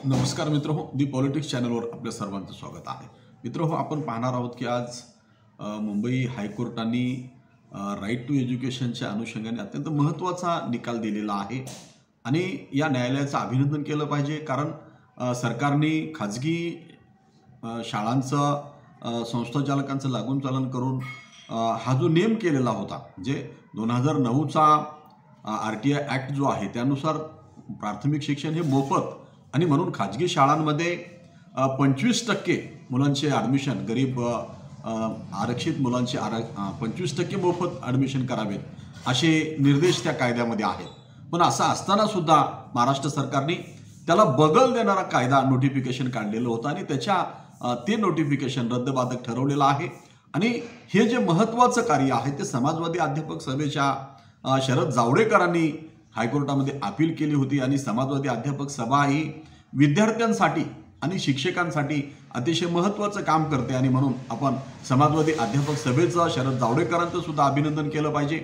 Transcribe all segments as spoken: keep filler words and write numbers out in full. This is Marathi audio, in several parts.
नमस्कार मित्रहो, दी पॉलिटिक्स चॅनलवर आपल्या सर्वांचं स्वागत आहे. मित्रहो, आपण पाहणार आहोत की आज अ, मुंबई हायकोर्टाने राईट टू एज्युकेशनच्या अनुषंगाने अत्यंत महत्त्वाचा निकाल दिलेला आहे आणि या न्यायालयाचं अभिनंदन केलं पाहिजे. कारण अ, सरकारने खाजगी अ, शाळांचं अ, संस्थाचालकांचं लागून चालन करून अ, हा जो नेम केलेला होता, म्हणजे दोन हजार नऊचा आर टी आय ॲक्ट जो आहे त्यानुसार प्राथमिक शिक्षण हे मोफत आणि म्हणून खाजगी शाळांमध्ये पंचवीस टक्के मुलांचे ॲडमिशन गरीब अ, आरक्षित मुलांचे आर पंचवीस टक्के मोफत ॲडमिशन करावेत असे निर्देश त्या कायद्यामध्ये आहेत. पण असं असताना सुद्धा महाराष्ट्र सरकारने त्याला बगल देणारा कायदा नोटिफिकेशन काढलेलं होतं आणि त्याच्या अ, ते नोटिफिकेशन रद्दबाधक ठरवलेलं आहे. आणि हे जे महत्त्वाचं कार्य आहे ते समाजवादी अध्यापक सभेच्या अ, शरद जावडेकरांनी हायकोर्टामध्ये अपील केली होती आणि समाजवादी अध्यापक सभा ही विद्यार्थ्यांसाठी आणि शिक्षकांसाठी अतिशय महत्त्वाचं काम करते आणि म्हणून आपण समाजवादी अध्यापक सभेचं शरद जावडेकरांचं सुद्धा अभिनंदन केलं पाहिजे.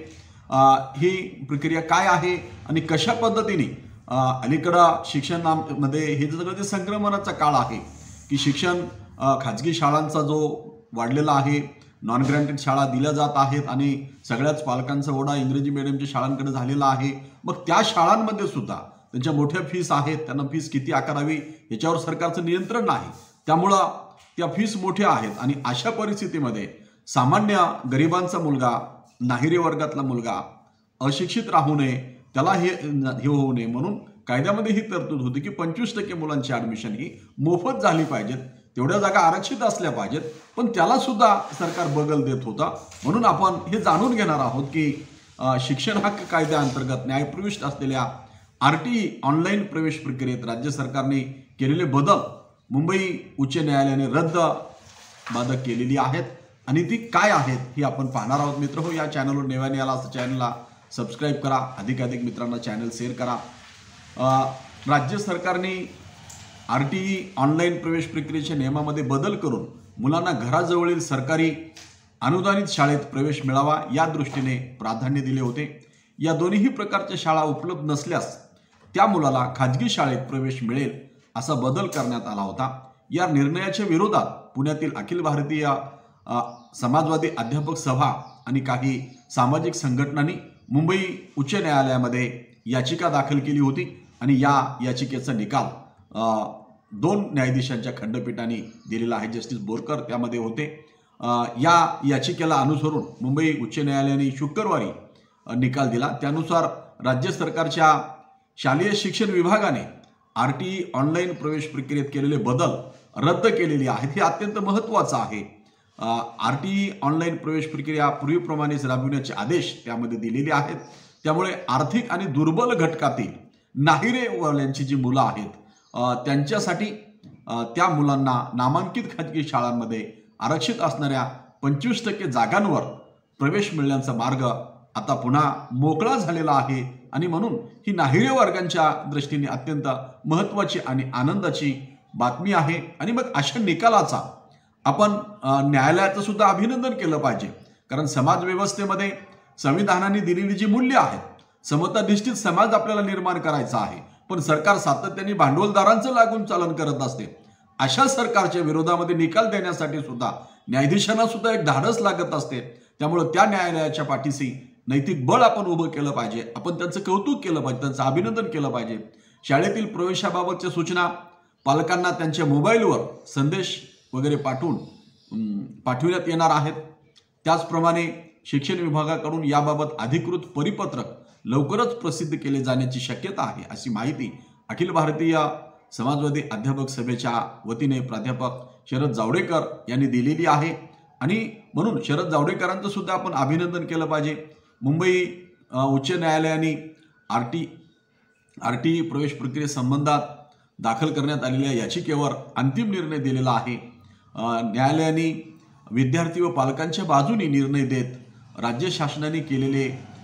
ही प्रक्रिया काय आहे आणि कशा पद्धतीने अलीकडं शिक्षणामध्ये हे सगळं जे संक्रमणाचा काळ आहे की शिक्षण खाजगी शाळांचा जो वाढलेला आहे, नॉन ग्रँटेड शाळा दिल्या जात आहेत आणि सगळ्याच पालकांचा ओढा इंग्रजी मीडियमच्या शाळांकडे झालेला आहे. मग त्या शाळांमध्ये सुद्धा त्यांच्या मोठ्या फीस आहेत, त्यांना फीस किती आकारावी याच्यावर सरकारचं नियंत्रण नाही. त्यामुळं त्या फीस मोठ्या आहेत आणि अशा परिस्थितीमध्ये सामान्य गरिबांचा मुलगा, नाहिरे वर्गातला मुलगा अशिक्षित राहू नये, त्याला हे हे होऊ नये म्हणून कायद्यामध्ये ही तरतूद होती की पंचवीस टक्के मुलांची ॲडमिशन ही मोफत झाली पाहिजेत, तेवढ्या जागा आरक्षित असल्या पाहिजेत. पण त्याला सुद्धा सरकार बगल देत होता. म्हणून आपण हे जाणून घेणार आहोत की शिक्षण हक्क कायद्याअंतर्गत न्यायप्रविष्ट असलेल्या आर टी ऑनलाईन प्रवेश प्रक्रियेत राज्य सरकारने केलेले बदल मुंबई उच्च न्यायालयाने रद्द बाधक केलेली आहेत आणि ती काय आहेत हे आपण पाहणार आहोत. मित्र हो, या चॅनलवर नव्याने आला असं चॅनलला सबस्क्राईब करा, अधिकाधिक मित्रांना चॅनल शेअर करा. राज्य सरकारने आर टी ऑनलाईन प्रवेश प्रक्रियेच्या नियमामध्ये बदल करून मुलांना घराजवळील सरकारी अनुदानित शाळेत प्रवेश मिळावा या दृष्टीने प्राधान्य दिले होते. या दोन्ही प्रकारच्या शाळा उपलब्ध नसल्यास त्या मुलाला खाजगी शाळेत प्रवेश मिळेल असा बदल करण्यात आला होता. या निर्णयाच्या विरोधात पुण्यातील अखिल भारतीय समाजवादी अध्यापक सभा आणि काही सामाजिक संघटनांनी मुंबई उच्च न्यायालयामध्ये याचिका दाखल केली होती आणि या याचिकेचा निकाल दोन न्यायाधीशांच्या खंडपीठाने दिलेला आहे. जस्टिस बोरकर त्यामध्ये होते. या याचिकेला अनुसरून मुंबई उच्च न्यायालयाने शुक्रवारी निकाल दिला. त्यानुसार राज्य सरकारच्या शालेय शिक्षण विभागाने आर टी ऑनलाईन प्रवेश प्रक्रियेत केलेले बदल रद्द केलेले आहेत. हे अत्यंत महत्त्वाचं आहे. आर टी ऑनलाईन प्रवेश प्रक्रिया पूर्वीप्रमाणेच राबविण्याचे आदेश त्यामध्ये दिलेले आहेत. त्यामुळे आर्थिक आणि दुर्बल घटकातील नाहिरेवाल्यांची जी मुलं आहेत त्यांच्यासाठी त्या मुलांना नामांकित खाजगी शाळांमध्ये आरक्षित असणाऱ्या पंचवीस टक्के जागांवर प्रवेश मिळण्याचा मार्ग आता पुन्हा मोकळा झालेला आहे आणि म्हणून ही नाहिरे वर्गांच्या दृष्टीने अत्यंत महत्त्वाची आणि आनंदाची बातमी आहे. आणि मग अशा निकालाचा आपण न्यायालयाचं सुद्धा अभिनंदन केलं पाहिजे. कारण समाज व्यवस्थेमध्ये संविधानाने दिलेली जी मूल्य आहेत, समताधिष्ठित समाज आपल्याला निर्माण करायचा आहे, पण सरकार सातत्याने भांडवलदारांचं लागून चालन करत असते. अशा सरकारच्या विरोधामध्ये निकाल देण्यासाठी सुद्धा न्यायाधीशांना सुद्धा एक धाडस लागत असते. त्यामुळे त्या न्यायालयाच्या पाठीशी नैतिक बळ आपण उभं केलं पाहिजे. आपण त्यांचं कौतुक केलं पाहिजे, त्यांचं अभिनंदन केलं पाहिजे. शाळेतील प्रवेशाबाबतच्या सूचना पालकांना त्यांच्या मोबाईलवर संदेश वगैरे पाठवून पाठविण्यात येणार आहेत. त्याचप्रमाणे शिक्षण विभागाकडून याबाबत अधिकृत परिपत्रक लवकरच प्रसिद्ध केले जाण्याची शक्यता आहे अशी माहिती अखिल भारतीय समाजवादी अध्यापक सभेच्या वतीने प्राध्यापक शरद जावडेकर यांनी दिलेली आहे. आणि म्हणून शरद जावडेकरांचं सुद्धा आपण अभिनंदन केलं पाहिजे. मुंबई उच्च न्यायालयाने आर टी आर टी प्रवेश प्रक्रियेसंबंधात दाखल करण्यात आलेल्या याचिकेवर अंतिम निर्णय दिलेला आहे. न्यायालयाने विद्यार्थी व पालकांच्या बाजूने निर्णय देत राज्य शासनाने केलेले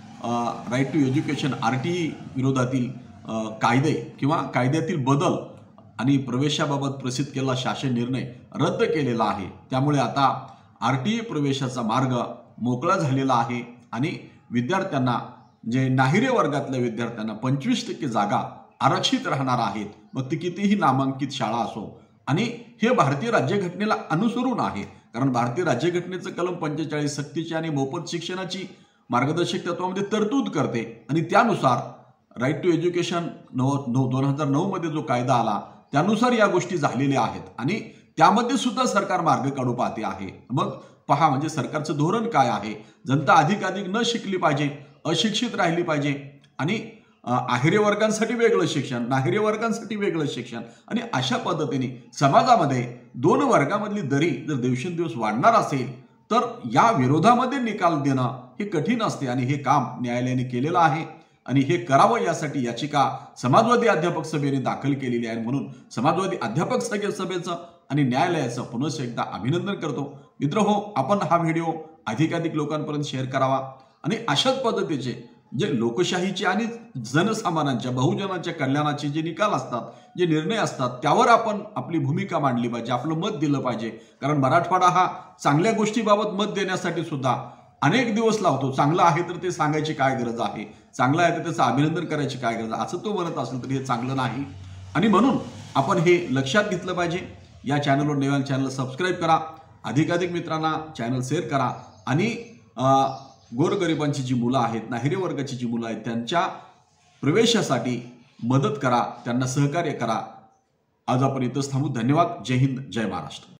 right to education R T विरोधातील कायदे किंवा कायद्यातील बदल आणि प्रवेशाबाबत प्रसिद्ध केलेला शासन निर्णय रद्द केलेला आहे. त्यामुळे आता आर टी प्रवेशाचा मार्ग मोकळा झालेला आहे आणि विद्यार्थ्यांना जे नाहिरे वर्गातल्या विद्यार्थ्यांना पंचवीस टक्के जागा आरक्षित राहणार आहेत, मग ती कितीही नामांकित शाळा असो. आणि हे भारतीय राज्यघटनेला अनुसरून आहे, कारण भारतीय राज्यघटनेचं कलम पंचेचाळीस सक्तीची आणि मोफत शिक्षणाची मार्गदर्शक तत्वामध्ये तरतूद करते आणि त्यानुसार राईट टू एज्युकेशन नऊ नऊ दोन हजार नऊ मध्ये जो कायदा आला त्यानुसार या गोष्टी झालेल्या आहेत आणि त्यामध्ये सुद्धा सरकार मार्ग काढू पाहते आहे. मग पहा, म्हणजे सरकारचं धोरण काय आहे. जनता अधिकाधिक न शिकली पाहिजे, अशिक्षित राहिली पाहिजे आणि आहेरे वर्गांसाठी वेगळं शिक्षण, नाहिरे वर्गांसाठी वेगळं शिक्षण आणि अशा पद्धतीने समाजामध्ये दोन वर्गामधली दरी जर दिवसेंदिवस वाढणार असेल तर या विरोधामध्ये निकाल देणं हे कठीण असते आणि हे काम न्यायालयाने केलेलं आहे आणि हे करावं यासाठी याचिका समाजवादी अध्यापक सभेने दाखल केलेली आहे. म्हणून समाजवादी अध्यापक सभेचं आणि न्यायालयाचं पुनश्च एकदा अभिनंदन करतो. मित्रहो, आपण हा व्हिडिओ अधिकाधिक लोकांपर्यंत शेअर करावा आणि अशाच पद्धतीचे जे लोकशाहीचे आणि जनसामान्यांच्या बहुजनांच्या कल्याणाचे जे निकाल असतात, जे निर्णय असतात, त्यावर आपण आपली भूमिका मांडली पाहिजे, आपलं मत दिलं पाहिजे. कारण मराठवाडा हा चांगल्या गोष्टीबाबत मत देण्यासाठी सुद्धा अनेक दिवस लावतो. चांगलं आहे तर ते सांगायची काय गरज आहे, चांगलं आहे तर त्याचं अभिनंदन करायची काय गरज आहे, असं तो म्हणत असेल तर हे चांगलं नाही. आणि म्हणून आपण हे लक्षात घेतलं पाहिजे. या चॅनलवर नव्या चॅनल सबस्क्राईब करा, अधिकाधिक मित्रांना चॅनल शेअर करा आणि गोरगरिबांची जी मुलं आहेत, नाहिरे वर्गाची जी मुलं आहेत, त्यांच्या प्रवेशासाठी मदत करा, त्यांना सहकार्य करा. आज आपण इथंच थांबू. धन्यवाद. जय हिंद, जय महाराष्ट्र.